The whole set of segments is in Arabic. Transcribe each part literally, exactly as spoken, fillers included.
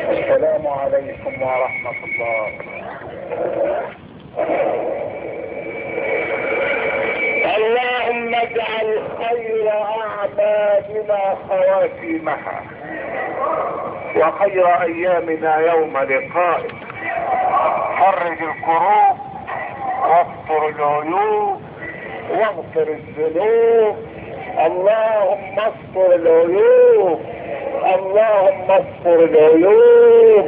السلام عليكم ورحمة الله. اللهم اجعل خير اعمالنا خواتيمها وخير ايامنا يوم لقائك. فرج الكروب واستر العيوب واغفر الذنوب. اللهم استر العيوب، اللهم استر العيوب.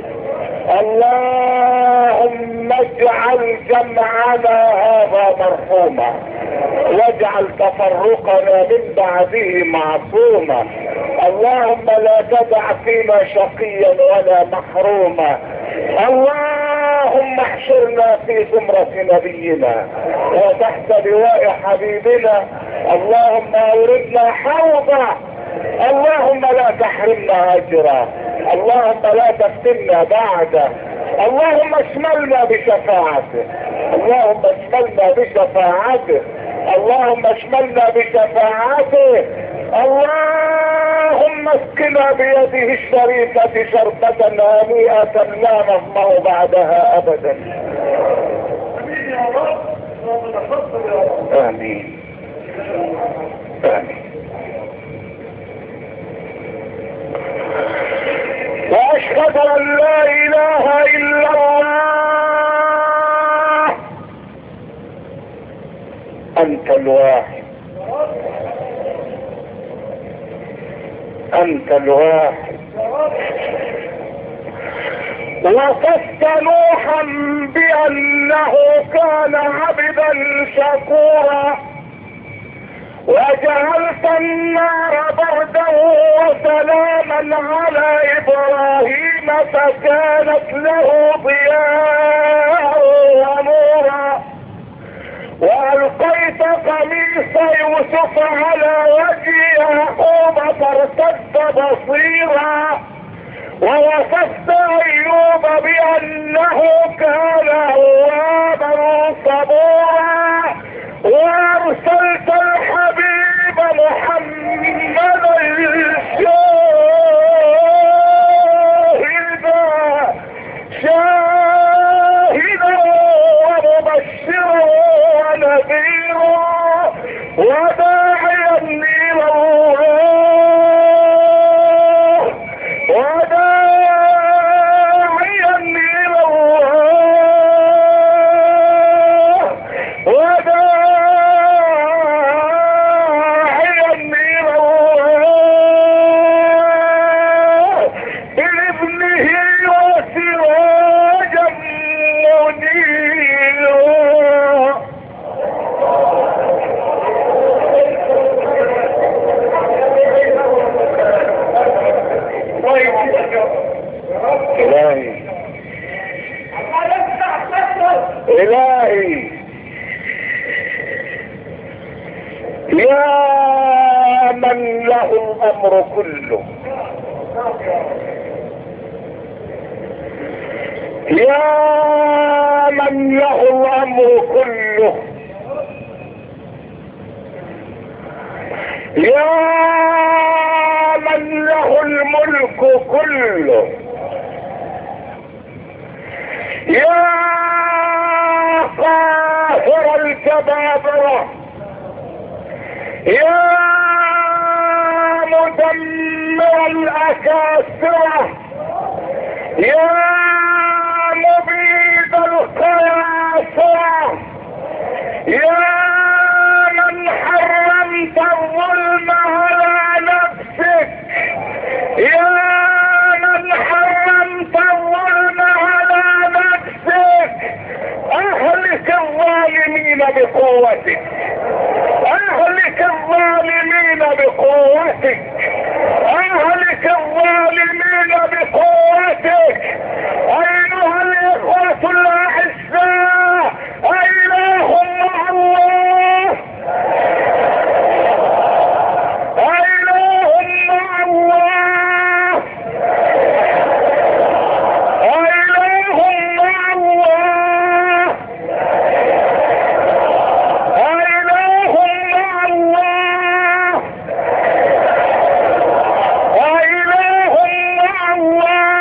اللهم اجعل جمعنا هذا مرحوما واجعل تفرقنا من بعده معصوما. اللهم لا تدع فينا شقيا ولا محروما. اللهم احشرنا في زمرة نبينا وتحت لواء حبيبنا. اللهم اوردنا حوضه. اللهم لا تحرمنا اجره. اللهم لا تفتنا بعده. اللهم اشملنا بشفاعته. اللهم اشملنا بشفاعته. اللهم اشملنا بشفاعته. اللهم اسقنا بيده الشريفة شربة هنيئة لا نظمأ بعدها ابدا. امين امين. واشهد ان لا اله الا الله. انت الواحد، انت الواحد. وصفت نوحا بانه كان عبدا شكورا، وجعلت النار بردا وسلاما على ابراهيم فكانت له ضياء ونورا، والقيت قميص يوسف على وجه يعقوب فارتد بصيرا، ووصفت ايوب بانه كان اوابا صبورا، وارسلت الحبيب محمدا شاهدا شاهدا ومبشرا ونذيرا وداعيا الى الله وداعيا الى الله وداعيا الى الله بابنه وسراجا منيرا. إلهي إلهي يا من له الأمر كله، يا من له الأمر كله، يا من له الملك كله، يا قاهر الجبابرة، يا مدمر الأكاسرة، يا مبيد القياسرة، يا من حرمت الظلم على نفسك، يا من حرمت الظلم على نفسك، اهلك الظالمين بقوتك، اهلك الظالمين بقوتك، اهلك الظالمين بقوتك. ايها الاخوة الاعزاء، اله مع الله، اله مع الله، اله مع الله، اله مع الله، اله مع الله.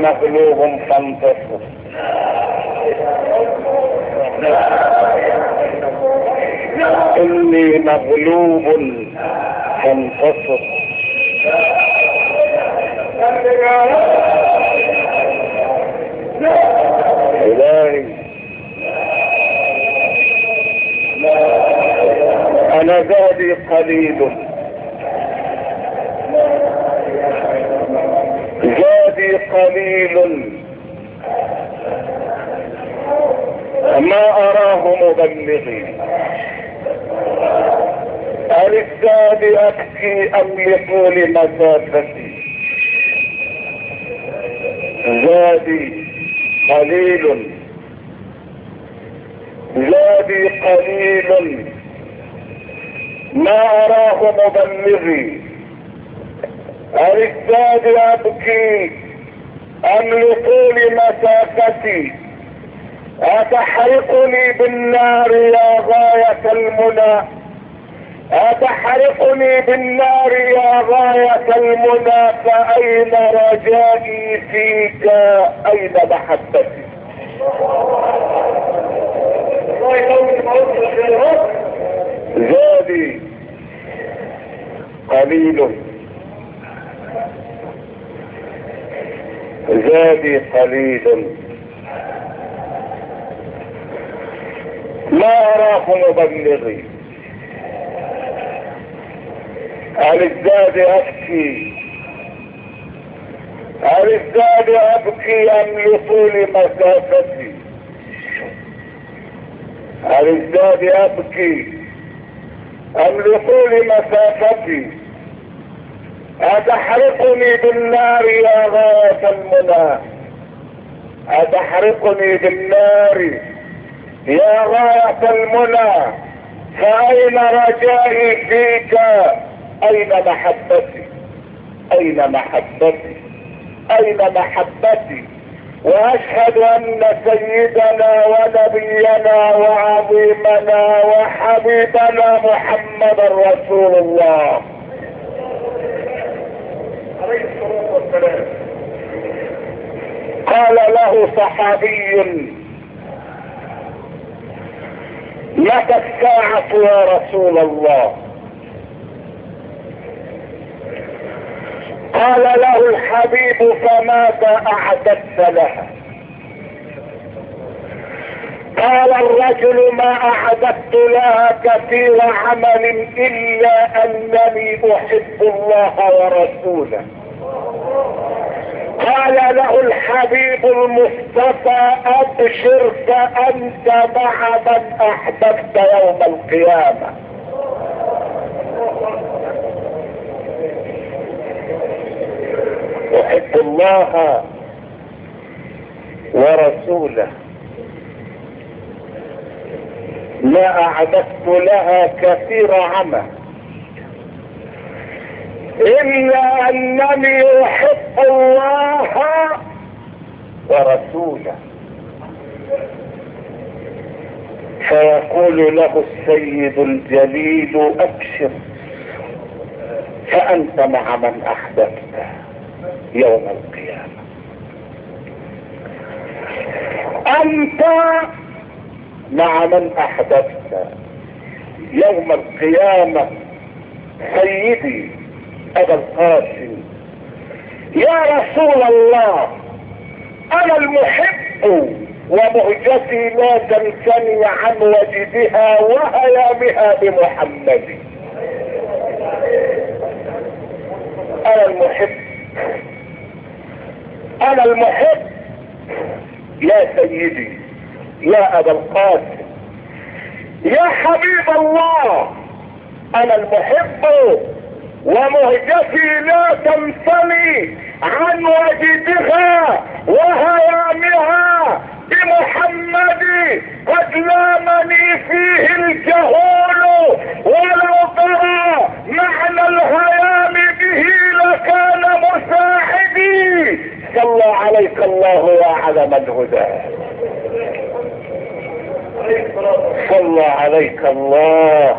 مغلوب فانتصر. إني مغلوب فانتصر. إلهي أنا زادي قليل، زادي قليل ما أراه مبلغي. أللزاد أبكي أم لطول مسافتي؟ زادي قليل، زادي قليل ما أراه مبلغي. أللزاد أبكي أم لطول مسافتي؟ أتحرقني بالنار يا غاية المنى، أتحرقني بالنار يا غاية المنى، فأين رجائي فيك؟ أين محبتي؟ زادي قليل، زادي قليل ما أراه مبلغي. أللزاد أبكي، أللزاد أبكي أم لطول مسافتي؟ أللزاد أبكي أم لطول مسافتي؟ أتحرقني بالنار يا غاية المنى، أتحرقني بالنار يا غاية المنى، فأين رجائي فيك؟ أين محبتي؟ أين محبتي؟ أين محبتي؟ وأشهد أن سيدنا ونبينا وعظيمنا وحبيبنا محمد رسول الله عليه الصلاة والسلام. قال له صحابي: متى الساعة يا رسول الله؟ قال له الحبيب: فماذا أعددت لها؟ قال الرجل: ما أعددت لها كثير عمل إلا أنني أحب الله ورسوله. قال له الحبيب المصطفى: أبشر فأنت مع من أحببت يوم القيامة. أحب الله ورسوله، ما أعددت لها كثير عمل إلا أنني أحب الله ورسوله. فيقول له السيد الجليل: أبشر فأنت مع من أحببت يوم القيامة. أنت مع من أحببت يوم القيامة. سيدي أبا القاسم، يا رسول الله، أنا المحب ومهجتي لا تنثني عن وجدها وهيامها بمحمد. أنا المحب، أنا المحب يا سيدي يا أبا القاسم يا حبيب الله. أنا المحب ومهجتي لا تنثني عن وجدها وهيامها بمحمد. قد لامني فيه الجهول، ولو ترى معنى الهيام به لكان مساعدي. صلى عليك الله يا علم الهدى، صلى عليك الله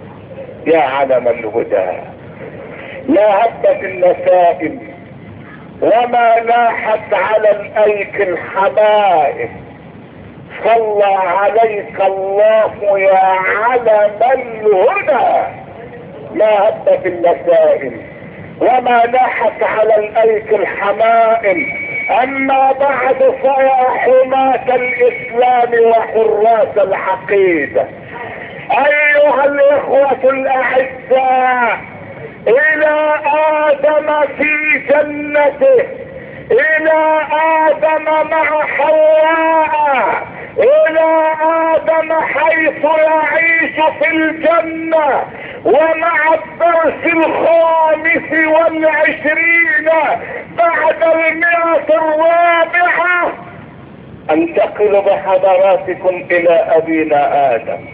يا علم الهدى. لا هبت النسائم وما لاحت على الايك الحمائم. صلى عليك الله يا علم الهدى ما هبت المسائل. وما لاحت على الايك الحمائم. اما بعد فيا حماة الاسلام وحراس العقيدة، ايها الاخوة الاعزاء، الى ادم في جنته، الى ادم مع حواء، الى ادم حيث يعيش في الجنة، ومع الدرس الخامس والعشرين بعد المئة الرابعة انتقل بحضراتكم الى ابينا ادم.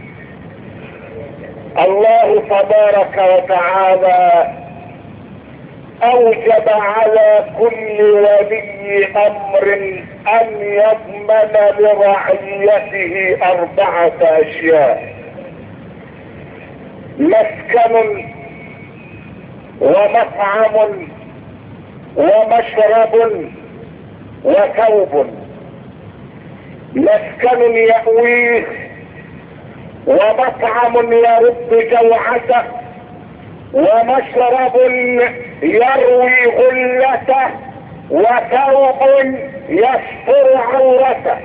الله تبارك وتعالى اوجب على كل ولي امر ان يضمن لرعيته اربعة اشياء: مسكن ومطعم ومشرب وثوب. مسكن يأويه، ومطعم يرد جوعته، ومشرب يروي غلته، وثوب يستر عورته.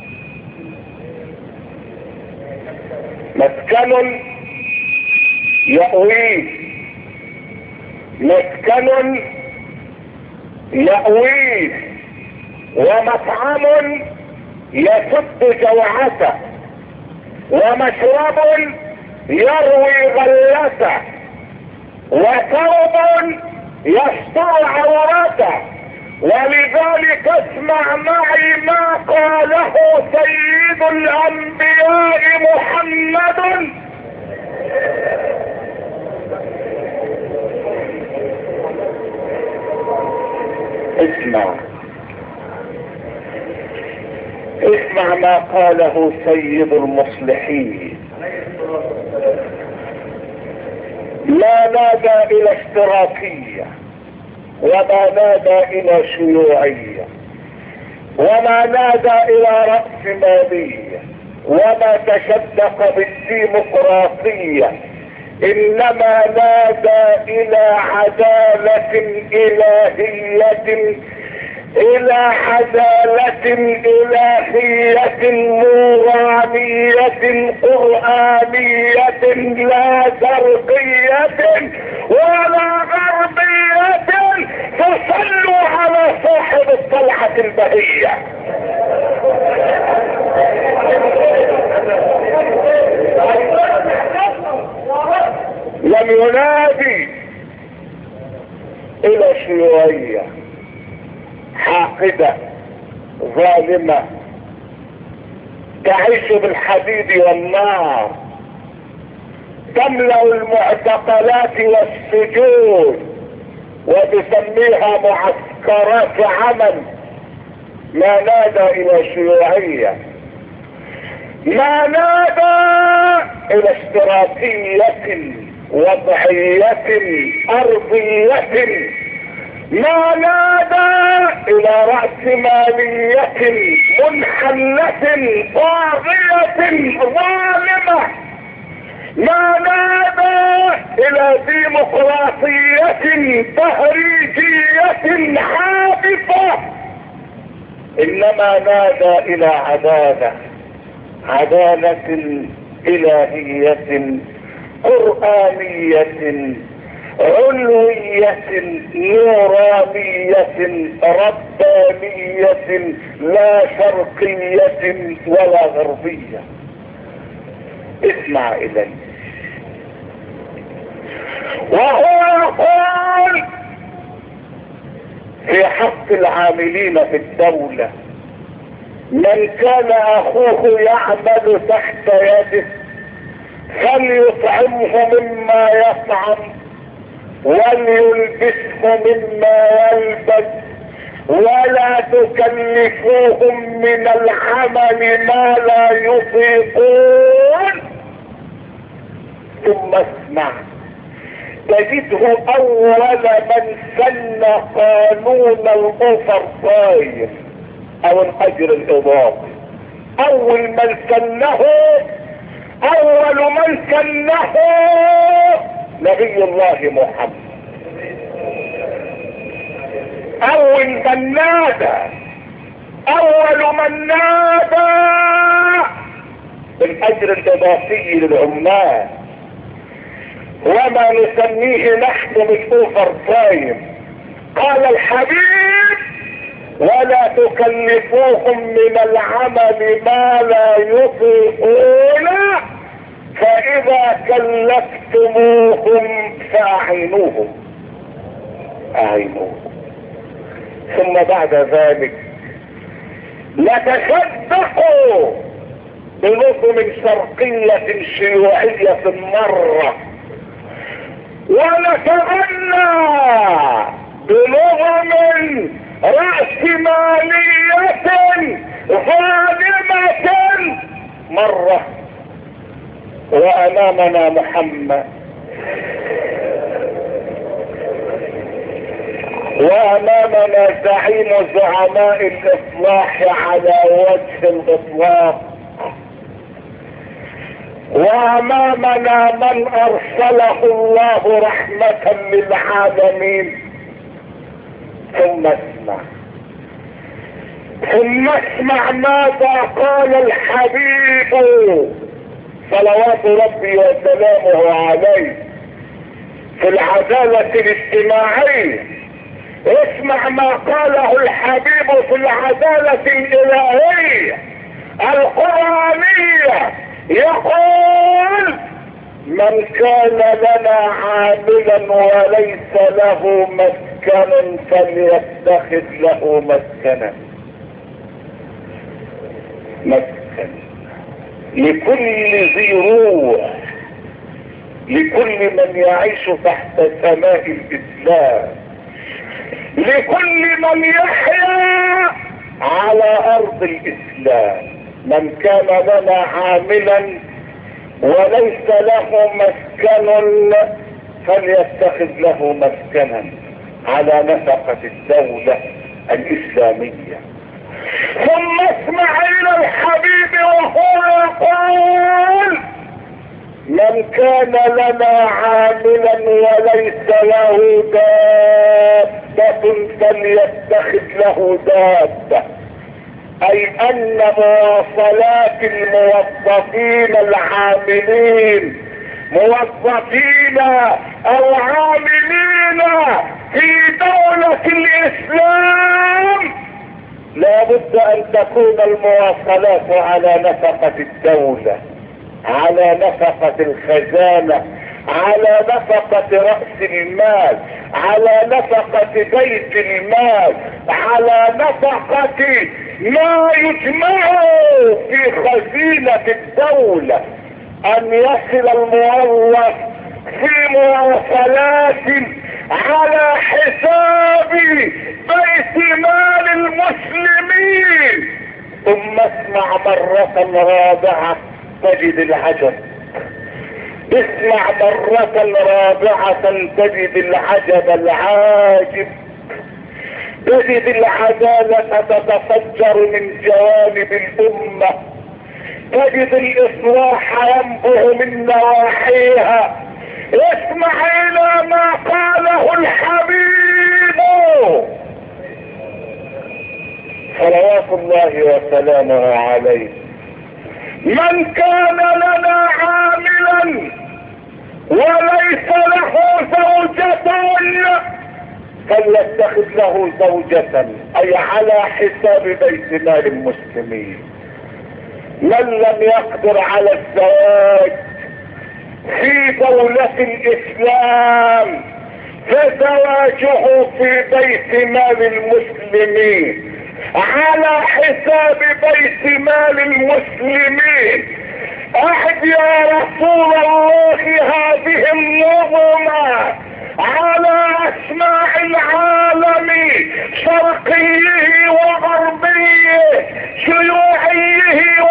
مسكن يأويه، مسكن يأويه، ومطعم يسد جوعته، ومشرب يروي غلته، وثوب يستر عورته. ولذلك اسمع معي ما قاله سيد الانبياء محمد اسمع اسمع ما قاله سيد المصلحين. ما نادى الى اشتراكية، وما نادى الى شيوعية، وما نادى الى رأسمالية، وما تشدق بالديمقراطية، انما نادى الى عدالة الهية، الى عدالة الهية نورانية قرآنية لا شرقية ولا غربية تصلوا على صاحب الطلعة البهية. لم ينادي الى شيوعية حاقدة ظالمة تعيش بالحديد والنار، تملأ المعتقلات والسجون وتسميها معسكرات عمل. ما نادى الى شيوعية، ما نادى الى اشتراكية وضعية ارضية، ما نادى الى رأسمالية منحلة طاغية ظالمة، ما نادى الى ديمقراطية تهريجية حادثة، انما نادى الى عدالة، عدالة الهية قرآنية علوية نورانية ربانية لا شرقية ولا غربية. اسمع إلي. وهو يقول في حق العاملين في الدولة: من كان اخوه يعمل تحت يده فليطعمه مما يطعم وليلبسه مما يلبس ولا تكلفوهم من العمل ما لا يطيقون. ثم اسمع: تجده اول من سن قانون الاوفر تايم او الاجر الاضافي. اول من سنه اول من سنه نبي الله محمد. اول من نادى اول من نادى بالاجر الاضافي للعمال، وما نسميه نحن بالاوفر تايم. قال الحبيب ولا تكلفوهم من العمل ما لا يطيقون، فاذا كلفتموهم فاعينوهم اعينوهم. ثم بعد ذلك لا تصدقوا بنظم شرقية شيوعية مرة، ونتغنى بنظم رأسمالية ظالمة مرة. وامامنا محمد، وامامنا زعيم زعماء الاصلاح على وجه الاطلاق، وامامنا من ارسله الله رحمة للعالمين. ثم اسمع ثم اسمع ماذا قال الحبيب صلوات ربي وسلامه عليه في العدالة الاجتماعية. اسمع ما قاله الحبيب في العدالة الالهية القرآنية. يقول من كان لنا عاملا وليس له مسكن فليتخذ له مسكنا. مسكن لكل ذي روح، لكل من يعيش تحت سماء الاسلام، لكل من يحيا على ارض الاسلام. من كان لنا عاملا وليس له مسكن فليتخذ له مسكنا على نفقة الدولة الاسلامية. ثم اسمع الى الحبيب وهو يقول من كان لنا عاملا وليس له دابة فليتخذ له دابة، اي ان مواصلات الموظفين العاملين موظفين او عاملين في دولة الاسلام لابد ان تكون المواصلات على نفقة الدولة، على نفقة الخزانة، على نفقة رأس المال، على نفقة بيت المال، على نفقة ما يجمع في خزينة الدولة. ان يصل الموظف في مواصلات على حساب بيت مال المسلمين. ثم اسمع مرة رابعة تجد العجب، اسمع مرة رابعة تجد العجب العاجب. تجد العدالة تتفجر من جوانب الأمة، تجد الإصلاح ينبع من نواحيها. اسمع إلى ما قاله الحبيب صلوات الله وسلامه عليه. من كان لنا عاملا وليس له زوجة فليتخذ له زوجة، اي على حساب بيت مال المسلمين. من لم يقدر على الزواج في دولة الاسلام فزواجه في بيت مال المسلمين على حساب بيت مال المسلمين. احد يا رسول الله هذه النظمة على اسماع العالم شرقيه وغربيه شيوعيه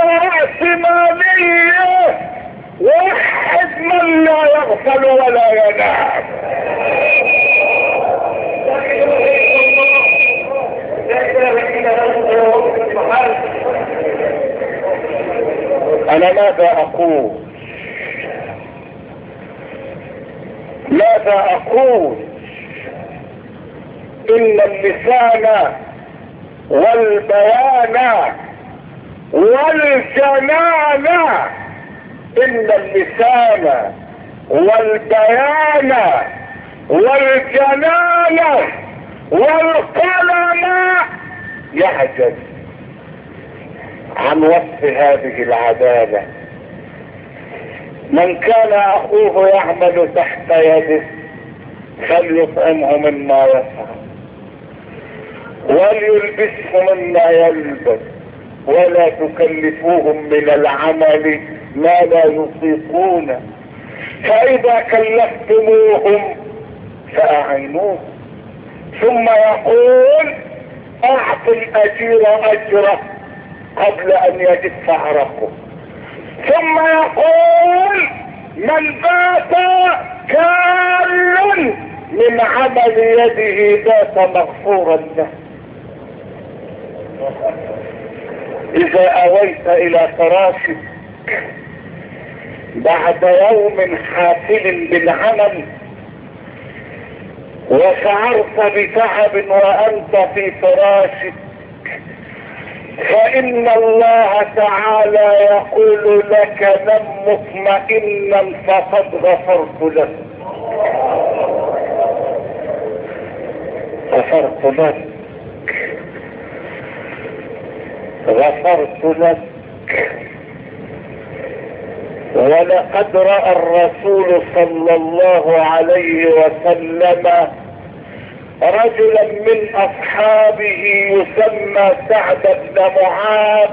ورأسماليه. وحد من لا يغفل ولا ينام. انا ماذا اقول؟ ماذا اقول؟ ان اللسان والبيان والجنان، ان اللسان والبيان والجنان والقلم يعجز عن وصف هذه العدالة. من كان اخوه يعمل تحت يده فليطعمه مما يسعى وليلبسه مما يلبس ولا تكلفوهم من العمل ما لا يطيقون، فاذا كلفتموهم فاعينوه. ثم يقول اعط الاجير اجره قبل ان يجف عرقه. ثم يقول من بات كال من عمل يده بات مغفورا له. اذا اويت الى فراشك بعد يوم حافل بالعمل وشعرت بتعب وانت في فراشك، فان الله تعالى يقول لك نم مطمئنا فقد غفرت لك. غفرت لك غفرت لك. ولقد رأى الرسول صلى الله عليه وسلم رجلا من اصحابه يسمى سعد بن معاذ،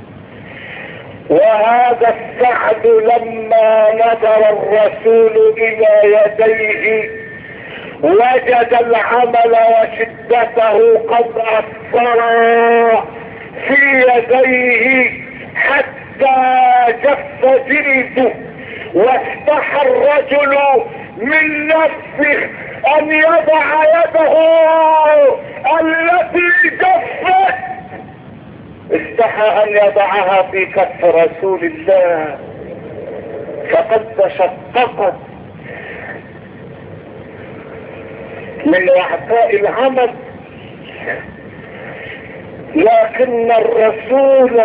وهذا السعد لما نظر الرسول الى يديه وجد العمل وشدته قد اثر في يديه حتى جف جلده، واستحى الرجل من نفسه ان يضع يده التي جفت، استحى ان يضعها في كف رسول الله فقد تشققت من وعثاء العمل. لكن الرسول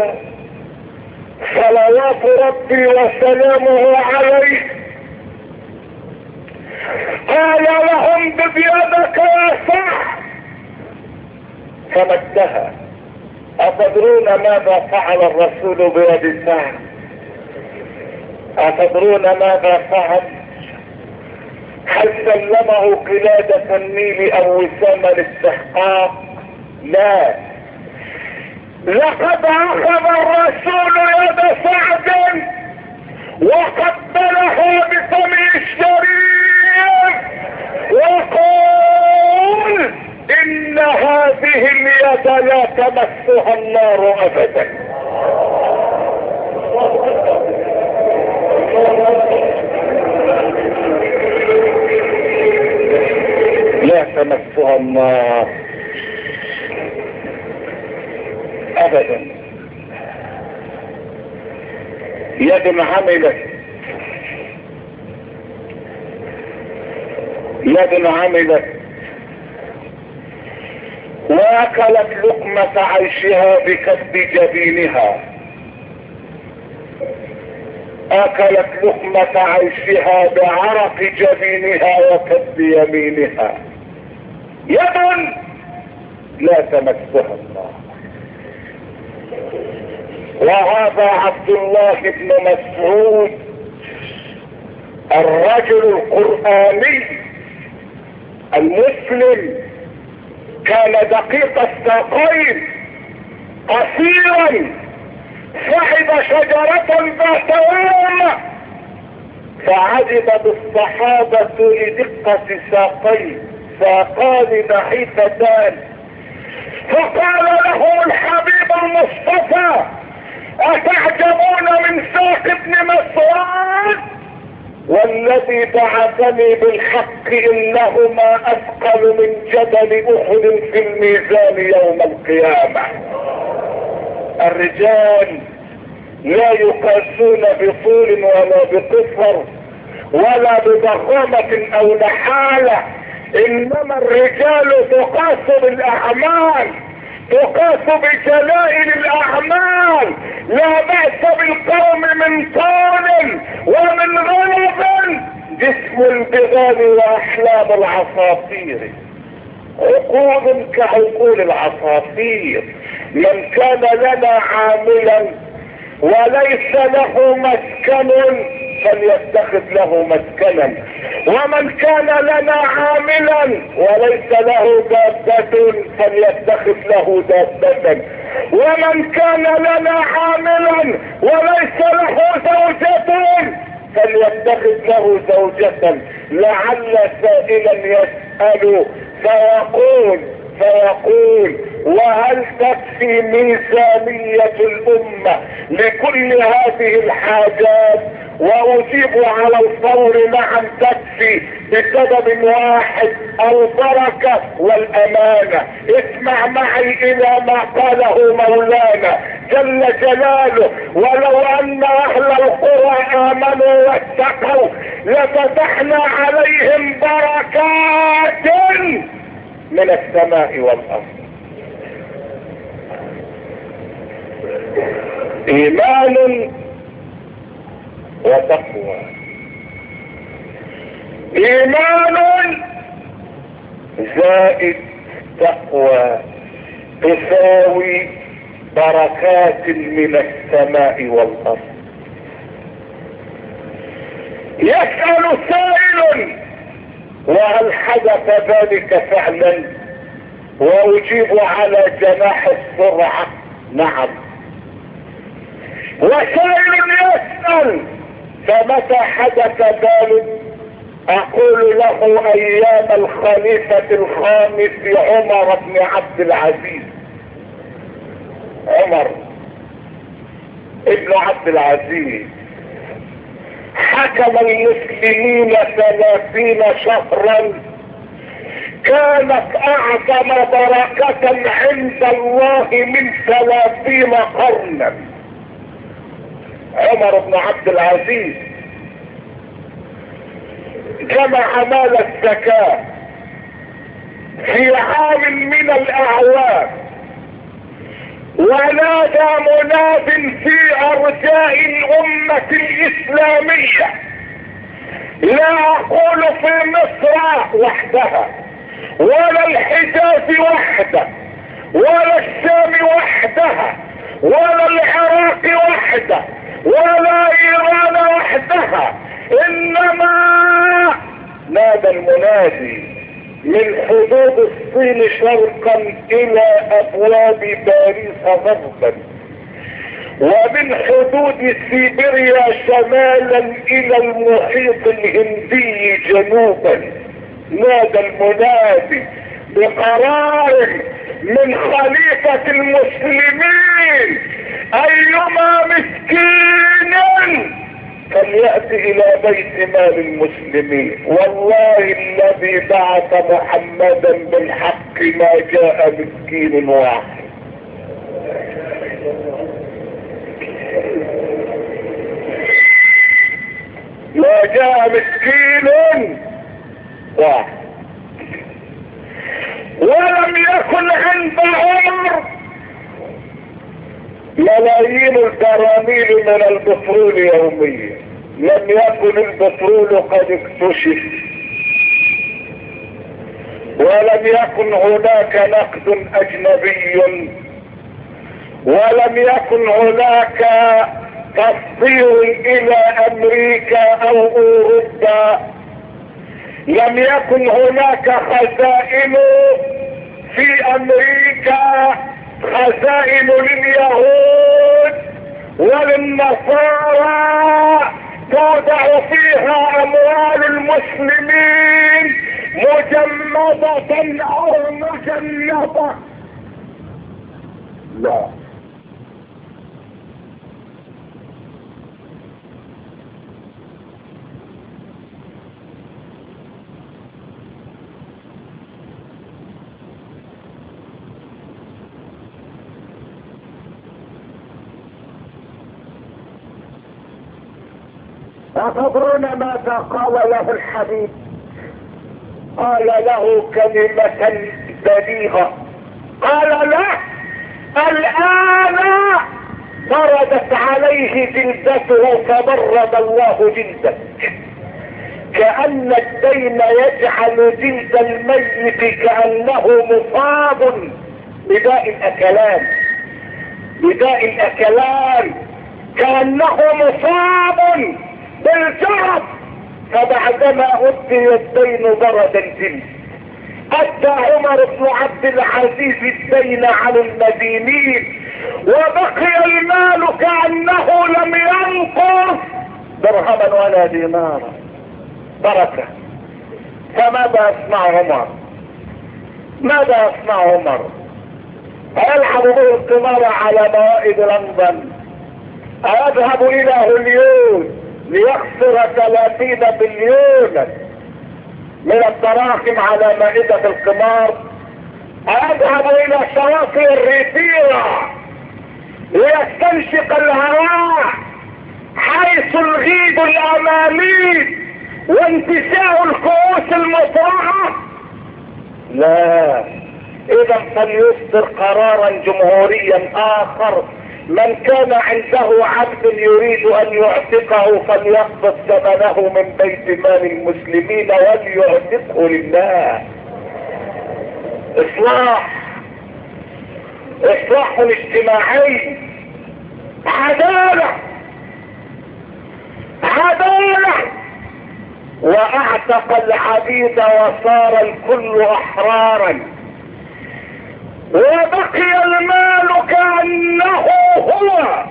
صلوات ربي وسلامه عليه قال لهم بيدك يا سعد، فمدها. أتدرون ماذا فعل الرسول بيد سعد؟ أتدرون ماذا فعل؟ هل سلمه قلادة النيل او وسام الاستحقاق؟ لا، لقد اخذ الرسول يد سعد وقبله بفمه الشريف وقال ان هذه اليد لا تمسها النار ابدا. لا تمسها النار ابدا. يد عملت يد عملت واكلت لقمة عيشها بكسب جبينها، اكلت لقمة عيشها بعرق جبينها وكسب يمينها. يد لا تمسها النار. وهذا عبد الله بن مسعود الرجل القرآني المسلم، كان دقيق الساقين قصيرا، صعد شجرة ذات يوم فعجب بالصحابة لدقة ساقيه، ساقان نحيفتان، فقال له الحبيب المصطفى اتعجبون من ساق ابن مسعود؟ والذي بعثني بالحق انهما اثقل من جبل احد في الميزان يوم القيامة. الرجال لا يقاسون بطول ولا بقصر ولا بضخامة او نحالة، انما الرجال تقاس بالاعمال، تقاس بجلائل الاعمال. لا بأس بالقوم من طول ومن غلب، جسم البغال واحلام العصافير، عقول كعقول العصافير. من كان لنا عاملا وليس له مسكن فليتخذ له مسكنا، ومن كان لنا عاملا وليس له دابة فليتخذ له دابة، ومن كان لنا عاملا وليس له زوجة فليتخذ له زوجة. لعل سائلا يسأل فيقول فيقول وهل تكفي ميزانية الأمة لكل هذه الحاجات؟ وأجيب على الفور نعم تكفي، بسبب واحد: البركة والأمانة. اسمع معي إلى ما قاله مولانا جل جلاله: ولو أن أهل القرى آمنوا واتقوا لفتحنا عليهم بركات من السماء والأرض. إيمان وتقوى. إيمان زائد تقوى تساوي بركات من السماء والأرض. يسأل سائل: وهل حدث ذلك فعلا؟ وأجيب على جناح السرعة: نعم. وسائل يسأل: فمتى حدث ذلك؟ أقول له: أيام الخليفة الخامس عمر بن عبد العزيز. عمر ابن عبد العزيز حكم المسلمين ثلاثين شهرا، كانت اعظم بركة عند الله من ثلاثين قرنا. عمر بن عبد العزيز جمع مال الزكاة في عام من الاعوام، ونادى مناد في ارجاء الامة الاسلامية، لا اقول في مصر وحدها ولا الحجاز وحده ولا الشام وحدها ولا العراق وحده ولا ايران وحدها، انما نادى المنادي من حدود الصين شرقا الى ابواب باريس غربا، ومن حدود سيبيريا شمالا الى المحيط الهندي جنوبا. نادى المنادي بقرار من خليفة المسلمين: ايما مسكين فليأتي الى بيت مال المسلمين. والله الذي بعث محمدا بالحق ما جاء مسكين واحد. ما جاء مسكين واحد. ولم يكن عند عمر ملايين البراميل من البترول يوميا، لم يكن البترول قد اكتشف، ولم يكن هناك نقد اجنبي، ولم يكن هناك تصدير الى امريكا او اوروبا، لم يكن هناك خزائن في امريكا، خزائن لليهود وللنصارى توضع فيها اموال المسلمين مجمدة او مجنبة. لا، أتدرون ماذا قال له الحبيب؟ قال له كلمة بليغة، قال له الآن بردت عليه جلدته فبرد الله جلدك. كأن الدين يجعل جلد الميت كأنه مصاب بداء الأكلان، بداء الأكلان كأنه مصاب بالجرب. فبعدما أدي الدين برد الجلد. أدى عمر بن عبد العزيز الدين عن المدينين وبقي المال كأنه لم ينقص درهما ولا دينارا، بركة. فماذا يصنع عمر؟ ماذا يصنع عمر؟ أيلعب به القمار على موائد لندن؟ أيذهب إلى هوليود ليخسر ثلاثين بليونا من الدراهم على مائدة القمار؟ أيذهب إلى شواطئ الريفيرا ليستنشق الهواء حيث الغيد الأمامي وانتشاء الكؤوس المطرحة؟ لا. إذا فليصدر قرارا جمهوريا آخر. من كان عنده عبد يريد أن يعتقه فليقبض ثمنه من بيت مال المسلمين وليعتقه لله. إصلاح، إصلاح اجتماعي، عدالة، عدالة. واعتق العبيد وصار الكل احرارا وبقي المال كأنه هو.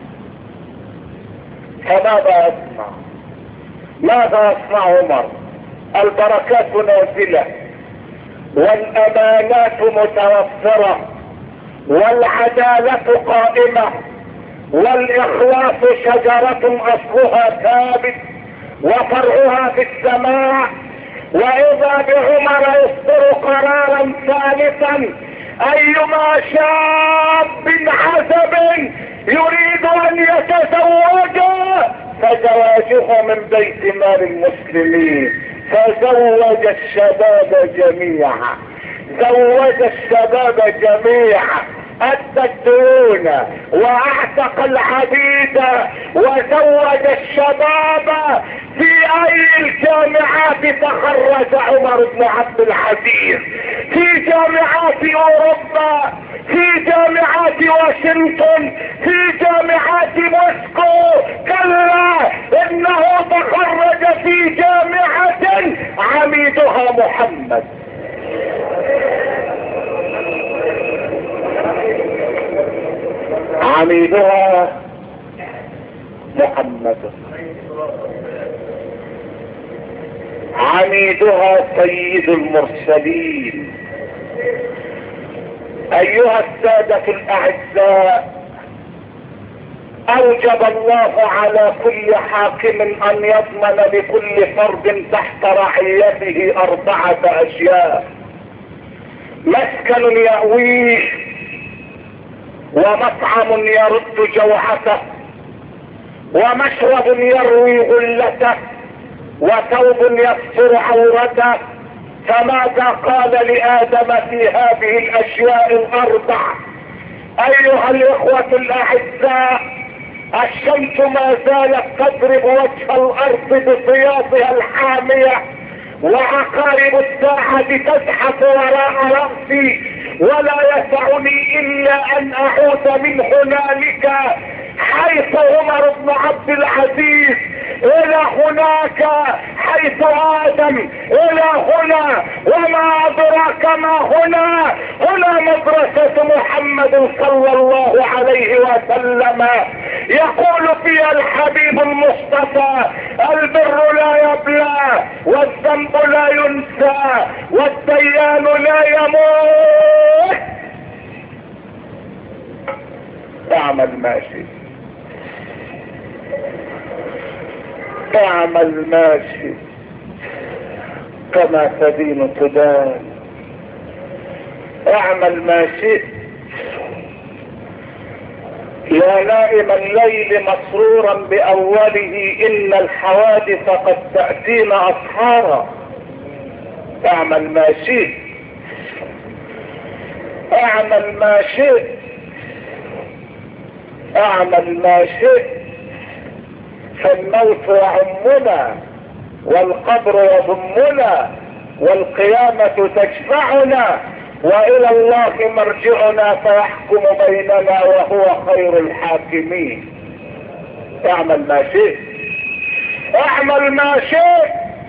فماذا يصنع؟ ماذا يصنع عمر؟ البركات نازلة والامانات متوفرة والعدالة قائمة والاخلاص شجرة اصلها ثابت وفرعها في السماء. واذا بعمر يصدر قرارا ثالثا: ايما شاب عزب يريد ان يتزوج فزواجه من بيت مال المسلمين. فزوج الشباب جميعا، زوج الشباب جميعا، ادى الديون واعتق العبيد وزوج الشباب. في اي الجامعات تخرج عمر بن عبد العزيز؟ في جامعات اوروبا، في جامعات واشنطن، في جامعات موسكو؟ كلا، انه تخرج في جامعة عميدها محمد. عميدها محمد، عميدها سيد المرسلين. ايها السادة الاعزاء، اوجب الله على كل حاكم ان يضمن لكل فرد تحت رعيته اربعة اشياء: مسكن يأويه، ومطعم يرد جوعته، ومشرب يروي غلته، وثوب يستر عورته. فماذا قال لآدم في هذه الاشياء الاربع؟ ايها الاخوة الاعزاء، الشمس ما زالت تضرب وجه الارض بسياطها الحامية، وعقارب الساعة تزحف وراء رأسي، ولا يسعني الا ان اعود من هنالك حيث عمر بن عبد العزيز الى هناك حيث ادم الى هنا. وما ادراك ما هنا؟ هنا مدرسة محمد صلى الله عليه وسلم. يقول فيها الحبيب المصطفى: البر لا يبلى، والذنب لا ينسى، والديان لا يموت. اعمل ما شئت، اعمل ما شئت، كما تدين تدان. اعمل ما شئت، يا نائم الليل مسرورا بأوله إن الحوادث قد تأتينا أسحارا. اعمل ما شئت، اعمل ما شئت، اعمل ما شئت، فالموت يعمنا والقبر يضمنا والقيامة تشفعنا وإلى الله مرجعنا فيحكم بيننا وهو خير الحاكمين. اعمل ما شئت، اعمل ما شئت،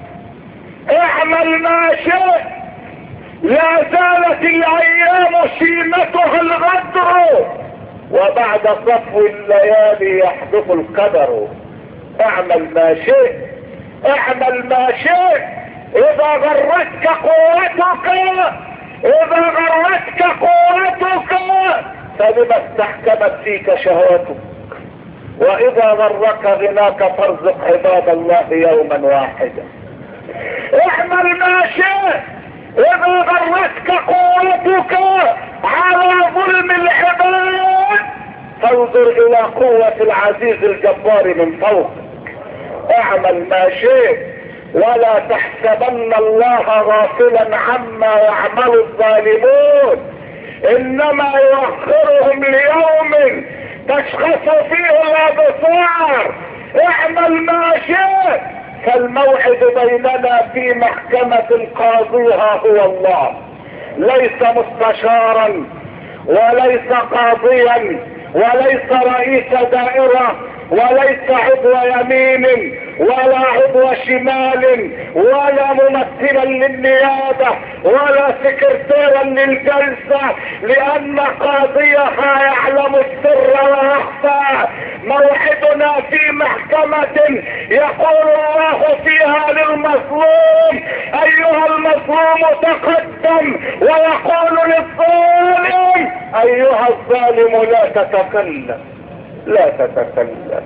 اعمل ما شئت. لا زالت الايام سيمتها الغدر وبعد صفو الليالي يحدث القدر. اعمل ما شئت، اعمل ما شئت. اذا غرتك قوتك، اذا غرتك قوتك فلما استحكمت فيك شهوتك، واذا غرك غناك فارزق عباد الله يوما واحدا. اعمل ما شئت. اذا غرتك قوتك على ظلم العباد فانظر الى قوة العزيز الجبار من فوقك. اعمل ما شئت ولا تحسبن الله غافلا عما يعمل الظالمون، انما يؤخرهم ليوم تشخص فيه الابصار. اعمل ما شئت، فالموعد بيننا في محكمة قاضيها هو الله، ليس مستشارا وليس قاضيا وليس رئيس دائرة وليس عضو يمين ولا عضو شمال ولا ممثلا للنيابة ولا سكرتيرا للجلسة، لان قاضيها يعلم السر ويخفى. موعدنا في محكمة يقول الله فيها للمظلوم ايها المظلوم تقدم، ويقول للظالم ايها الظالم لا تتكلم، لا تتكلم.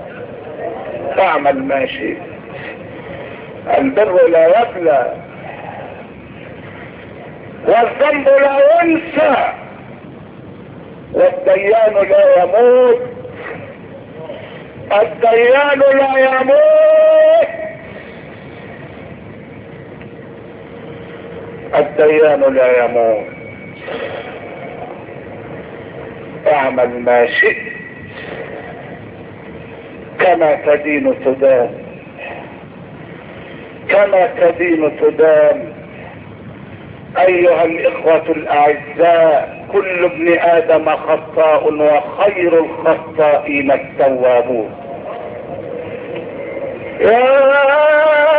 اعمل ما شئت. البر لا يبلى والذنب لا ينسى والديان لا يموت، الديان لا يموت، الديان لا يموت. اعمل ما شئت كما تدين تدان، كما تدين تدان. ايها الاخوة الاعزاء، كل ابن ادم خطاء وخير الخطائين التوابون. يا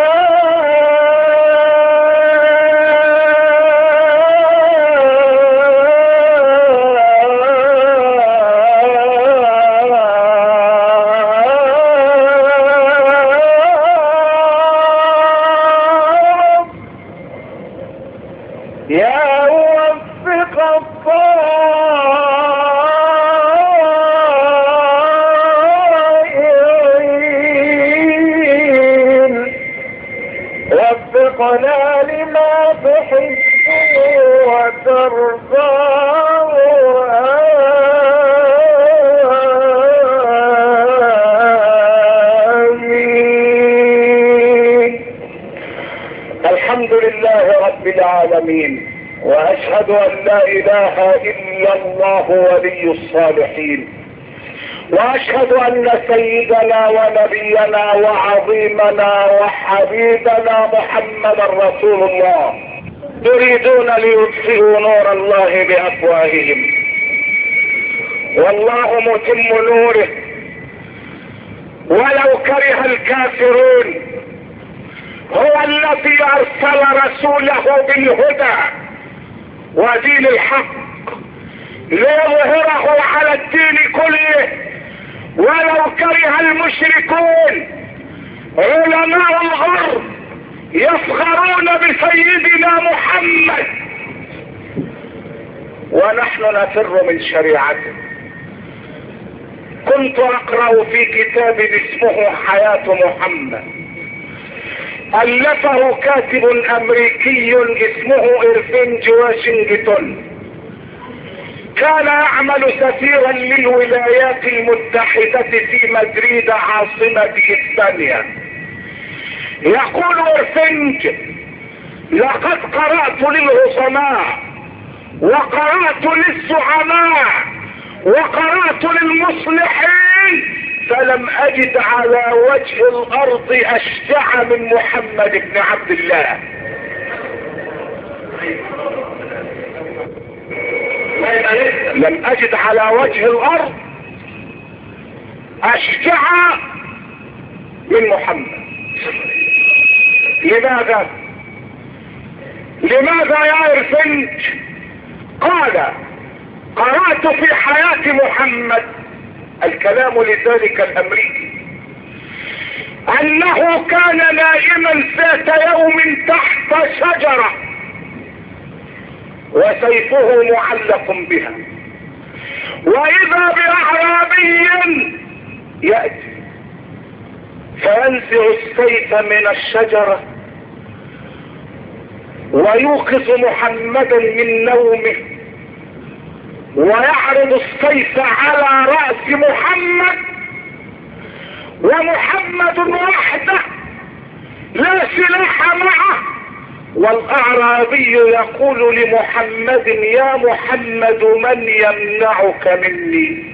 وفقنا لما تحب وترضى. آمين. الحمد لله رب العالمين، واشهد ان لا اله الا الله ولي الصالحين، واشهد ان سيدنا ونبينا وعظيمنا وحبيبنا محمدا رسول الله. يريدون ليطفئوا نور الله بافواههم والله متم نوره ولو كره الكافرون. هو الذي ارسل رسوله بالهدى ودين الحق ليظهره على الدين كله ولو كره المشركون. علماء الغرب يفخرون بسيدنا محمد ونحن نفر من شريعته. كنت اقرأ في كتاب اسمه حياة محمد، ألفه كاتب امريكي اسمه إرفين واشنطن. كان يعمل سفيرا للولايات المتحدة في مدريد عاصمة اسبانيا. يقول ورفنج: لقد قرأت للعظماء وقرأت للزعماء وقرأت للمصلحين، فلم اجد على وجه الارض اشجع من محمد بن عبد الله. لم اجد على وجه الارض اشجع من محمد. لماذا لماذا يا ارفنج؟ قال: قرأت في حياة محمد، الكلام لذلك الامريكي، انه كان نائما ذات يوم تحت شجرة وسيفه معلق بها، واذا باعرابي يأتي فينزع السيف من الشجرة ويوقظ محمدا من نومه ويعرض السيف على رأس محمد، ومحمد وحده لا سلاح معه، والاعرابي يقول لمحمد: يا محمد من يمنعك مني؟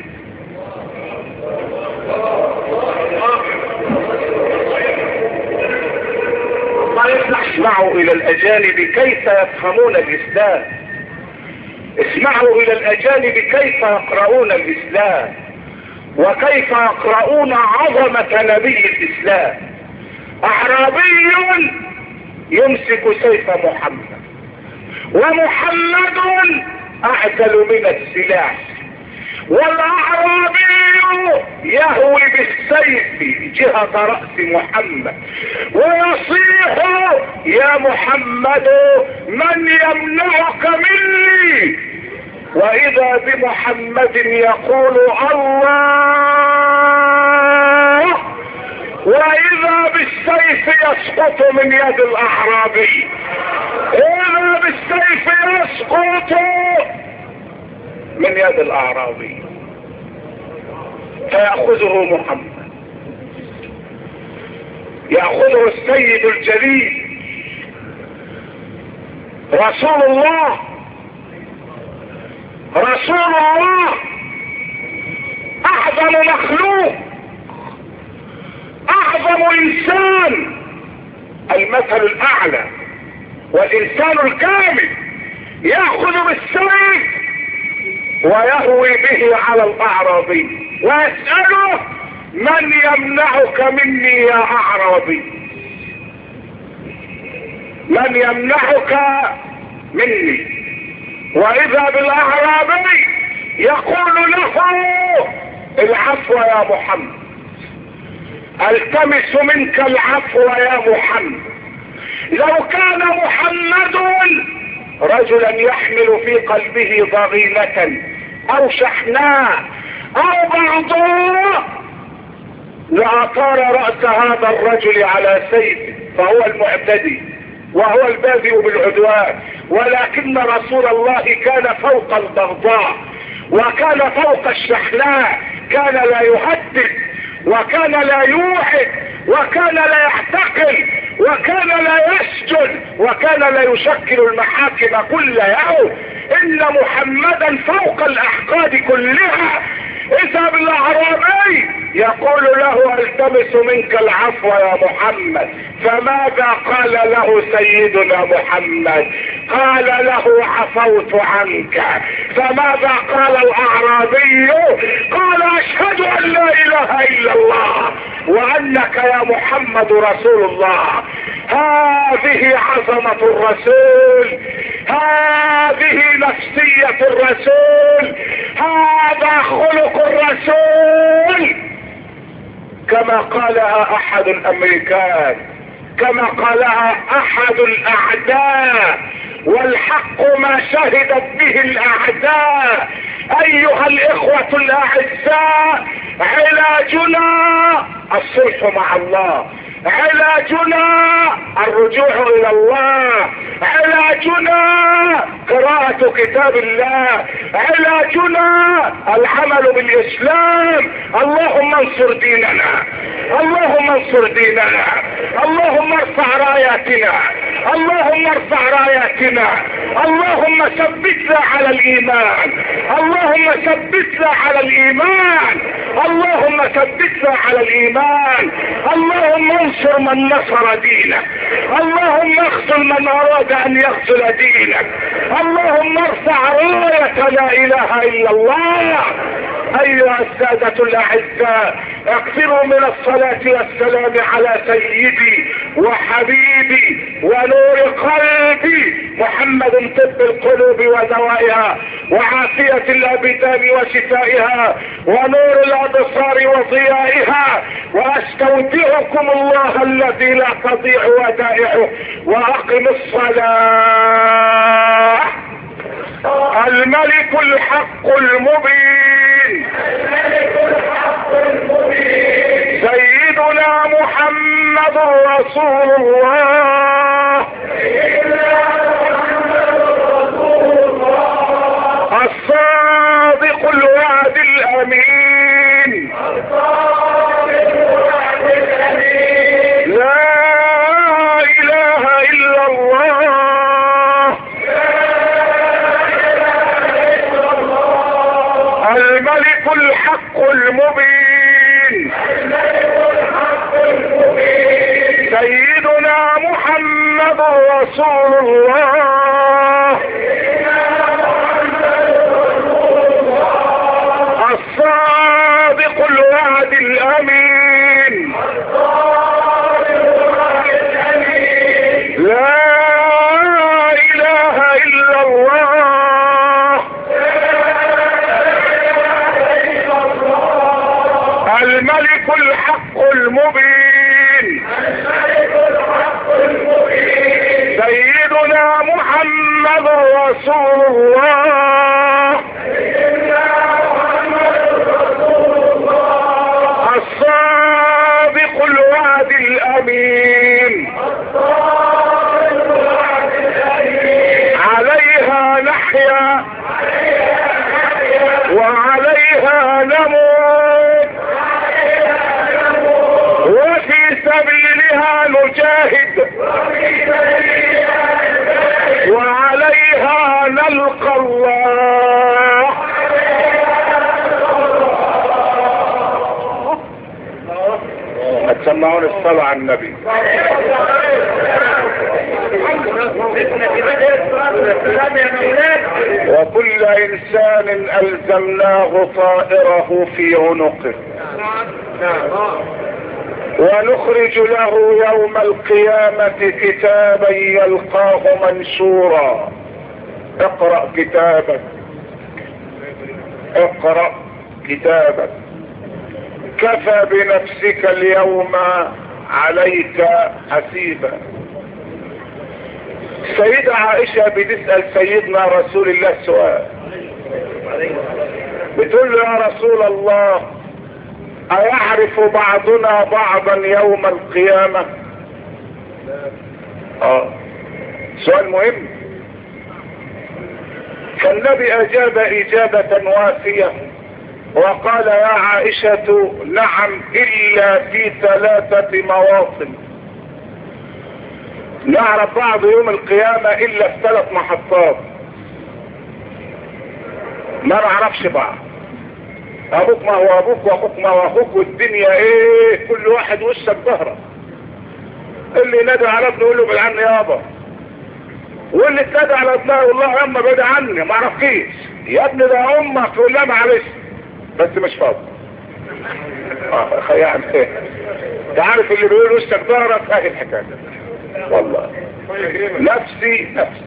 اسمعوا الى الاجانب كيف يفهمون الاسلام، اسمعوا الى الاجانب كيف يقرؤون الاسلام وكيف يقرؤون عظمة نبي الاسلام. اعرابي يمسك سيف محمد، ومحمد اعدل من السلاح، والاعرابي يهوي بالسيف جهة رأس محمد ويصيح: يا محمد من يمنعك مني؟ واذا بمحمد يقول: الله، واذا بالسيف يسقط من يد الاعرابي، اذا بالسيف يسقط من يد الاعرابي، فيأخذه محمد، يأخذه السيد الجليل رسول الله، رسول الله، اعظم مخلوق، اعظم انسان، المثل الاعلى والانسان الكامل، يأخذ بالسيف ويهوي به على الاعرابي ويسأله: من يمنعك مني يا اعرابي؟ من يمنعك مني؟ واذا بالاعرابي يقول له: العفو يا محمد، التمس منك العفو يا محمد. لو كان محمد رجلا يحمل في قلبه ضغينة او شحناء او بعضاء لأطار رأس هذا الرجل على سيفه، فهو المعتدي وهو البادئ بالعدوان، ولكن رسول الله كان فوق البغضاء وكان فوق الشحناء، كان لا يهدد وكان لا يوحد وكان لا يعتقل وكان لا يسجد وكان لا يشكل المحاكم كل يوم، ان محمدا فوق الاحقاد كلها. اذا بالاعرابي يقول له: التمس منك العفو يا محمد. فماذا قال له سيدنا محمد؟ قال له: عفوت عنك. فماذا قال الاعرابي؟ قال: اشهد ان لا اله الا الله وانك يا محمد رسول الله. هذه عظمة الرسول، هذه نفسية الرسول، هذا خلق الرسول، كما قالها احد الامريكان، كما قالها احد الاعداء، والحق ما شهدت به الاعداء. ايها الاخوة الاعزاء، علاجنا الصلح مع الله، علاجنا الرجوع الى الله، علاجنا قراءة كتاب الله، علاجنا العمل بالاسلام. اللهم انصر ديننا، اللهم انصر ديننا، اللهم ارفع راياتنا، اللهم ارفع راياتنا، اللهم ثبتنا على الايمان، اللهم ثبتنا على الايمان، اللهم ثبتنا على الايمان. اللهم انصر من نصر دينك، اللهم اخذل من اراد ان يخذل دينك، اللهم ارفع راية لا اله الا الله. ايها السادة الاعزاء، اكثروا من الصلاة والسلام على سيدي وحبيبي ونور قلبي محمد، طب القلوب ودوائها وعافية الابدان وشفائها ونور الابصار وضيائها. واستودعكم الله الذي لا تضيع ودائعه، واقم الصلاة. الملك الحق المبين، سيدنا محمد رسول الله، الصادق الوعد الامين، لا اله الا الله، الملك الحق المبين، سيدنا محمد رسول الله، الصادق الوعد الامين، لا اله الا الله، الملك الحق المبين، سيدنا محمد رسول الله، الصادق الوعد الامين، عليها نحيا وعليها نموت، وفي سبيلها نجاهد، وعليها نلقى الله. هتسمعون الصلاة على النبي. وكل انسان الزمناه طائره في عنقه، ونخرج له يوم القيامة كتابا يلقاه منشورا. اقرأ كتابك، اقرأ كتابك، كفى بنفسك اليوم عليك حسيبا. سيدة عائشة بتسأل سيدنا رسول الله سؤال، بتقول له يا رسول الله أيعرف بعضنا بعضا يوم القيامة؟ اه سؤال مهم. فالنبي أجاب إجابة وافية وقال يا عائشة نعم إلا في ثلاثة مواطن. نعرف بعض يوم القيامة إلا في ثلاث محطات، ما نعرفش بعض. ابوك ما هو ابوك واخوك ما هو اخوك، والدنيا ايه كل واحد وشك ظهره. اللي نادى على ابنه يقول له بعد عني يابا، واللي اتنادى على ابنها يقول لها ياما بعد عني ما اعرفكيش يا ابني ده امك، تقول لها معلش بس مش فاضي. اه يعني ايه؟ انت عارف اللي بيقول وشك ظهرك اهي الحكايه والله. نفسي نفسي.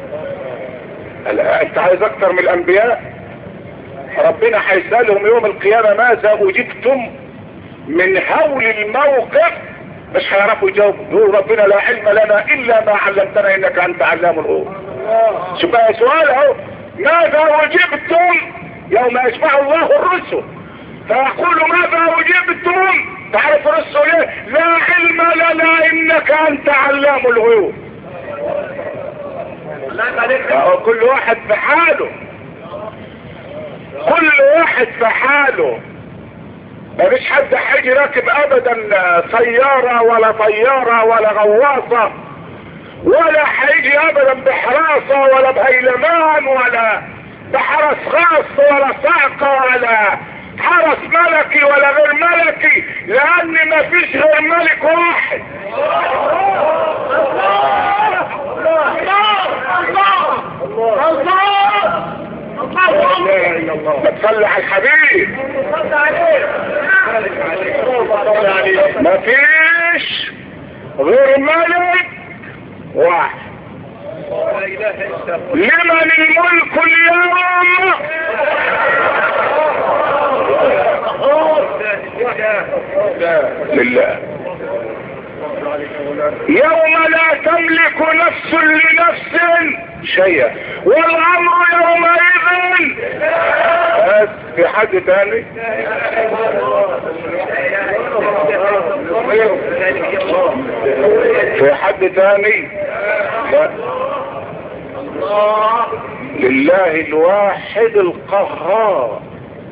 انت عايز اكتر من الانبياء؟ ربنا هيسألهم يوم القيامة ماذا اجبتم من هول الموقف، مش هيعرفوا يجاوبوا. يقول ربنا لا علم لنا الا ما علمتنا انك انت علام الغيوب. شوف بقى سؤال اهو، ماذا اجبتم يوم يجمع الله الرسل فيقول ماذا اجبتم؟ تعرف الرسل ايه؟ لا علم لنا انك انت علام الغيوب. كل واحد بحاله. كل واحد في حاله. مفيش حد هيجي راكب ابدا سيارة ولا طيارة ولا غواصة، ولا هيجي ابدا بحراسة ولا بهيلمان ولا بحرس خاص ولا صعقة ولا حرس ملكي ولا غير ملكي، لان مفيش غير ملك واحد. بتصلي على الحبيب. مفيش غير ملك واحد. لمن الملك اليوم؟ لله. يوم لا تملك نفس لنفس شيئا والامر يومئذ. بس في حد تاني؟ في حد تاني؟ لا. لله الواحد القهار.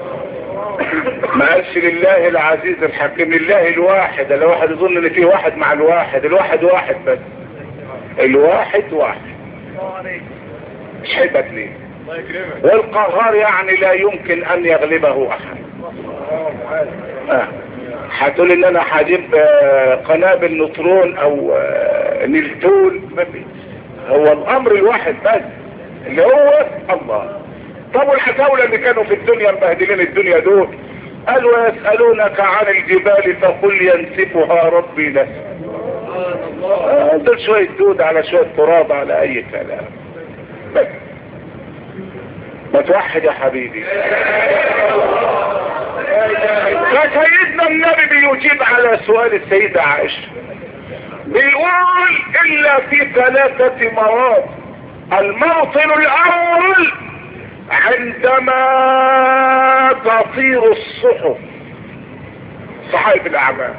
ما قالش لله العزيز الحكيم، لله الواحد. الواحد يظن ان فيه واحد مع الواحد، الواحد واحد بس، الواحد واحد مش هيبقى اثنين. والقهار يعني لا يمكن ان يغلبه احد. اه هتقول ان انا هجيب قنابل نوترون او نيوترون، ما فيش. هو الامر الواحد بس اللي هو الله. طب والحكاولة اللي كانوا في الدنيا مبهدلين الدنيا دول قالوا يسألونك عن الجبال فقل ينسفها ربي نسفا. آه دول شوية دود على شوية تراب على اي كلام. بس ما توحد يا حبيبي. فسيدنا النبي بيجيب على سؤال السيدة عائشة، بيقول الا في ثلاثة مواطن. الموطن الاول عندما تطير الصحف، صحائف الاعمال.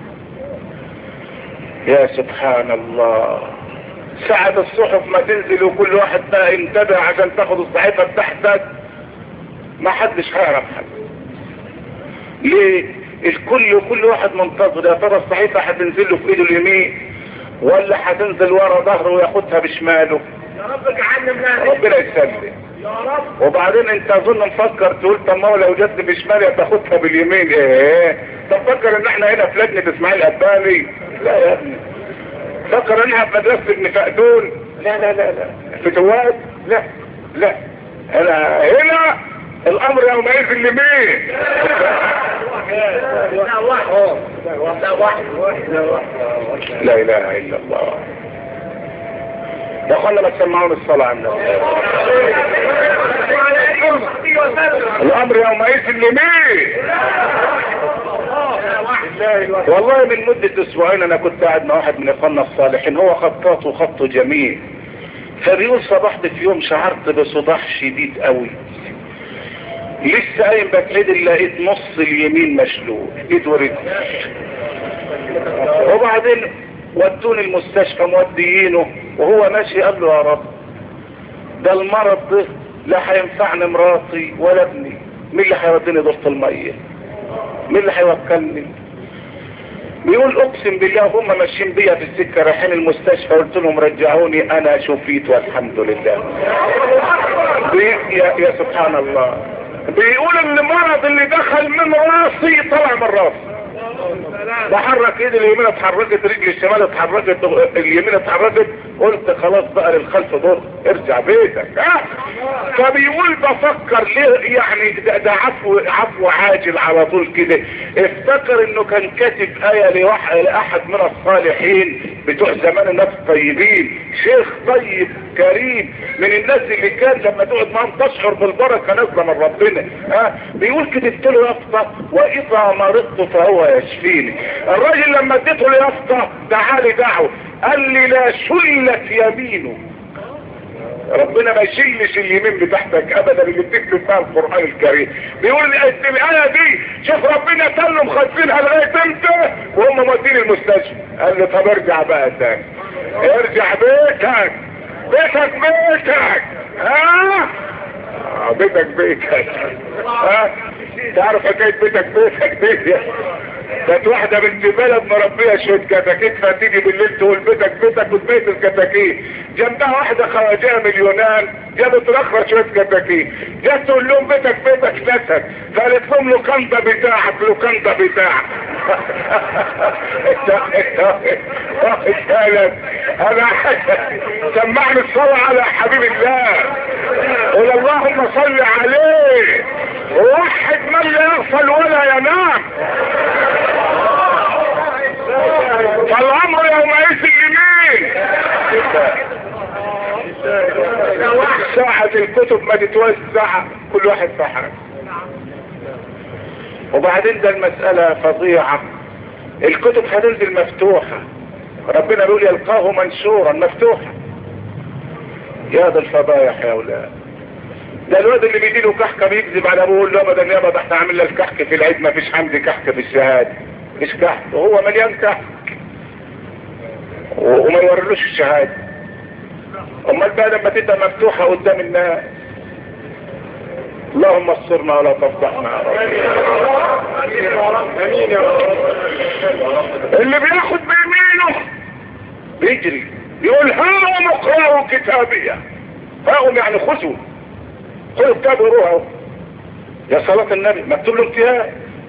يا سبحان الله، ساعة الصحف ما تنزل وكل واحد بقى ينتبه عشان تاخد الصحيفة بتاعتك، ما حدش هيعرف حد. ليه؟ الكل كل واحد منتظر يا ترى الصحيفة هتنزل له في ايده اليمين ولا هتنزل ورا ظهره وياخدها بشماله. يا رب اجعلنا من ربنا يسلم. يا رب. وبعدين انت اظن مفكر تقول طب ما هو لو جت بشمالي تاخدها باليمين. ايه طب فكر ان احنا هنا في لجنة اسماعيل قباني؟ لا يا ابني. فكر انها في مدرسة ابن فقدون؟ لا لا لا لا. في تواد؟ لا لا. هنا هنا الامر يومئذ اليمين. لا واحد لا واحد لا اله الا الله. يا اخوانا ما تسمعون الصلاة على النبي. الامر يومئذ اليمين. والله من مدة اسبوعين انا كنت قاعد مع واحد من اخواننا الصالحين، هو خطاط وخطه جميل، فبيقول صبحت في يوم شعرت بصداع شديد قوي، لسه قايم بتعدل لقيت نص اليمين مشلول، ايد ورجل. وبعدين ودوني المستشفى موديينه، وهو ماشي قال له يا رب ده المرض ده لا هينفعني مراتي ولا ابني، مين اللي هيوديني دورة المية؟ مين اللي هيوكلني؟ بيقول اقسم بالله هم ماشيين بيا في السكه رايحين المستشفى، قلت لهم رجعوني انا شفيت والحمد لله. يا, يا سبحان الله. بيقول ان المرض اللي دخل من راسي طلع من راسي، بحرك ايدي اليمين اتحركت، رجلي الشمال اتحركت، اليمين اتحركت، قلت خلاص بقى للخلف دور، ارجع بيتك. اه فبيقول بفكر ليه يعني ده, ده عفو عفو عاجل على طول كده. افتكر انه كان كاتب آية لأحد من الصالحين بتوع زمان، الناس الطيبين، شيخ طيب كريم من الناس اللي كان لما تقعد معهم تشعر بالبركة نازله من ربنا. اه بيقول كتبت له يافطة واذا مرضت فهو يشفيني. الراجل لما اديته اليافطة تعالي دعوه، قال لي لا شلت يمينه. ربنا ما يشيلش اليمين بتاعتك ابدا اللي بتكتب فيها القرآن الكريم. بيقول لي الآية دي شوف ربنا كانوا مخزنها لغاية امتى وهم مودين المستشفى. قال لي طب ارجع بقى تاني، ارجع بيتك بيتك بيتك ها بيتك بيتك ها تعرف حكايه بيتك بيتك دي؟ كانت واحده بنت بلد مربيه شويه كتاكيت، فتيجي بالليل تقول بيتك بيتك وتبيت الكتاكيت. جنبها واحده خواجه من اليونان جابت رخره شويه كتاكيت، جت تقول لهم بيتك بيتك نسد، فقالت لهم لوكاندا بتاعك لوكاندا بتاعك. انا سمعني الصلاه على حبيب الله، قول اللهم صل عليه، ووحد من لا يغفل ولا ينام، فالامر يومئذ لمين؟ ساعة الكتب ما تتوزع كل واحد في حاجة. وبعدين ده المسألة فظيعة، الكتب هتنزل مفتوحة، ربنا بيقول يلقاه منشورا مفتوحا. يا ده الفضايح يا اولاد، ده الواد اللي بيديله كحكه بيكذب على ابوه، يقول له ابدا يابا ده احنا عامل لك كحك في العيد، ما فيش عندي كحك في الشهاده، مش كحك، وهو مليان كحك وما يورلوش الشهاده. امال بقى لما تبقى مفتوحه قدام الناس؟ اللهم استرنا ولا تفضحنا يا رب. اللي بياخد بيمينه بيجري يقول هاهم اقرأوا كتابية، هاهم يعني خذوا خذوا كتاب وروحوا. يا صلاة النبي مكتوب له امتياز،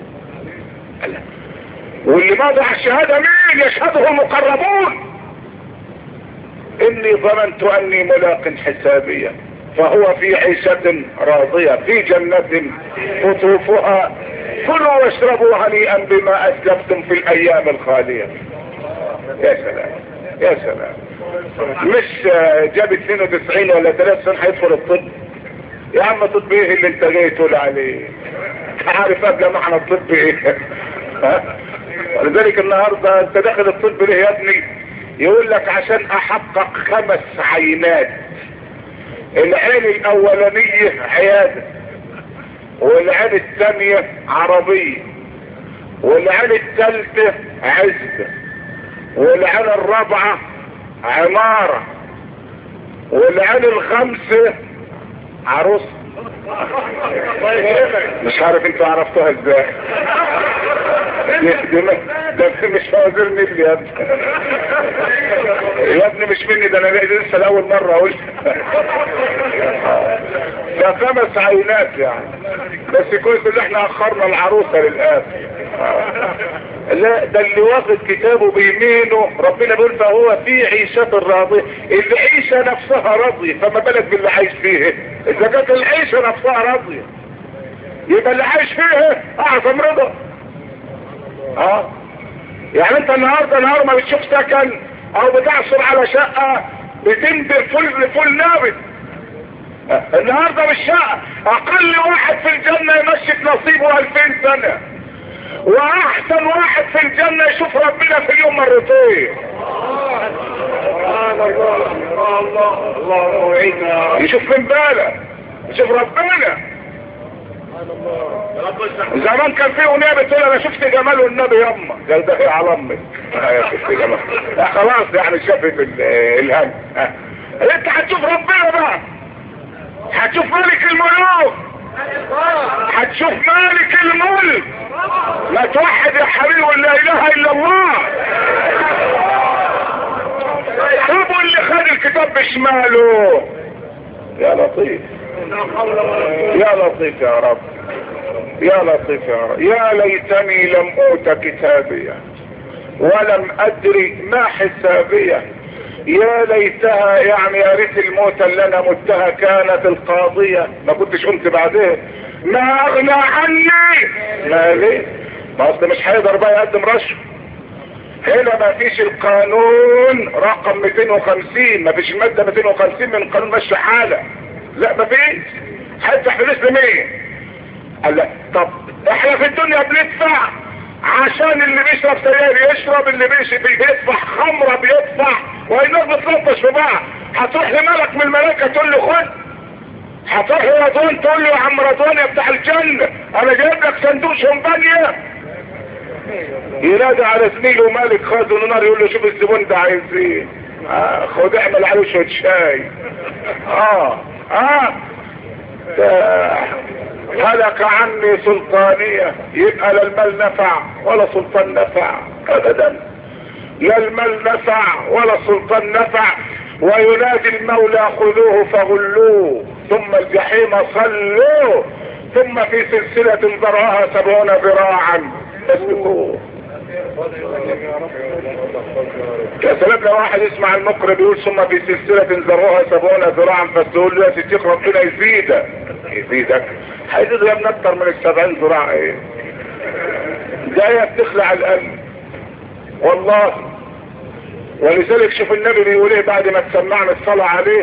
واللي ماضع الشهادة مين؟ يشهده المقربون. اني ظننت اني ملاق حسابيا فهو في عيشة راضية في جنة قطوفها كلوا واشربوا هنيئا بما اسلفتم في الايام الخالية. يا سلام يا سلام، مش جاب اثنين وتسعين ولا ثلاث سنين هيدخل الطب؟ يا عم طب ايه اللي انت جاي تقول عليه؟ عارف قبل ما احنا الطب ايه؟ ولذلك النهارده انت داخل الطب ليه يا ابني؟ يقول لك عشان احقق خمس عينات، العين الاولانية عيادة، والعين الثانية عربية، والعين الثالثة عزبة، والعين الرابعة عمارة، والعين الخامسة عروس. مش عارف انتوا عرفتوها ازاي؟ ده مش فوازير مني يا ابني، يا ابني مش مني، ده انا لسه لاول مرة اقول. ده خمس عينات يعني، بس كويس اللي احنا اخرنا العروسة للآن. لا ده اللي واخد كتابه بيمينه ربنا بيقول فهو في عيشة راضية. العيشة نفسها راضية، فما بالك باللي عايش فيه؟ اذا كانت العيشة نفسها راضية يبقى اللي عايش فيه اعظم رضا. اه يعني انت النهارده نهار ما بتشوف سكن او بتعصر على شقة بتنبر فل فل نابت. النهارده بالشقة اقل واحد في الجنة يمشي نصيبه الفين سنة، واحسن واحد في الجنة يشوف ربنا في اليوم مرتين. يشوف من باله، يشوف ربنا. زمان كان في اغنيه بتقول انا شفت جمال النبي يما، قال ده على امك. شفت جمال خلاص يعني شافت الهم. انت هتشوف ربنا بقى، هتشوف ملك الملوك، هتشوف مالك الملك. ما توحد يا حبيبي ولا اله الا الله. ابو اللي خد الكتاب بشماله. يا لطيف يا لطيف يا رب، يا لطيف يا رب. يا ليتني لم اوت كتابيا ولم ادري ما حسابيا. يا ليتها يعني يا ريت الموت اللي انا متها كانت القاضية، ما كنتش قمت بعدين. ما اغنى عني ما ليه؟ ما اصل مش هيقدر بقى يقدم رشوة. هنا ما فيش القانون رقم مئتين وخمسين، ما فيش المادة مئتين وخمسين من قانون مشي حالة، لا ما فيش. هدفع فلوس لمين؟ قال لا طب احنا في الدنيا بندفع عشان اللي بيشرب سجاير يشرب، اللي بيدفع خمرة بيدفع، والناس بتلطش في بعض. هتروح لملك من الملائكة تقول له خد، هتروح لرضوان تقول له يا عم رضوان يا بتاع الجنة انا جايب لك صندوق شمبانيا. ينادي على زميله مالك خازن النار يقول له شوف الزبون ده عايز ايه، آه خد اعمل عليه شويه شاي. اه اه ده هلك عني سلطانية، يبقى لا المال نفع ولا سلطان نفع ابدا، لا المال نفع ولا السلطان نفع. وينادي المولى خذوه فغلوه ثم الجحيم صلوه ثم في سلسلة ذرعها سبعون ذراعا فاسلكوه. يا سلام لو واحد يسمع المقرئ بيقول ثم في سلسلة ذرعها سبعون ذراعا فاسلكوه له، يا ستي ربنا يزيدك يزيدك هيزيد يا ابن اكتر من السبعين ذراع. ايه جاية بتخلع القلب والله. ولذلك شوف النبي بيقول ايه بعد ما تسمعنا الصلاة عليه،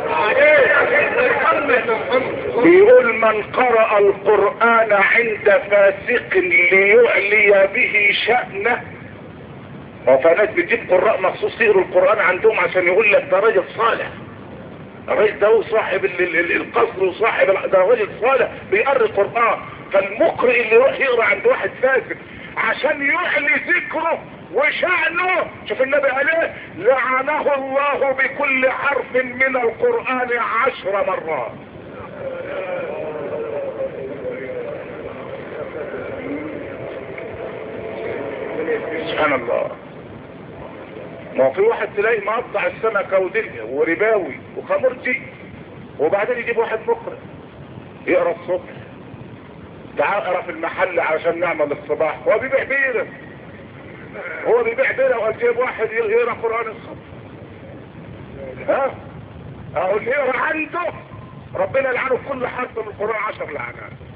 بيقول من قرأ القرآن عند فاسق ليعلي به شأنه. وفناس بتجيب قراء مخصوص يقروا القرآن عندهم عشان يقول لك ده راجل صالح، الراجل ده هو صاحب القصر وصاحب ده راجل صالح بيقرأ القرآن. فالمقرئ اللي يروح يقرأ عند واحد فاسق عشان يعلي ذكره وشأنه، شوف النبي عليه لعنه الله بكل حرف من القرآن عشر مرات. سبحان الله. ما هو في واحد تلاقي مقطع السمكة ودنيا ورباوي وخمرجي، وبعدين يجيب واحد مقرئ يقرأ الصبح، تعال اقرأ في المحل عشان نعمل الصباح، هو بيبيع بيرة هو بيبيع بيرة وجيب واحد يقرأ قرآن الصبح. ها اهو اللي يقرأ عنده ربنا يلعنه في كل حرف من القرآن عشر لعنات.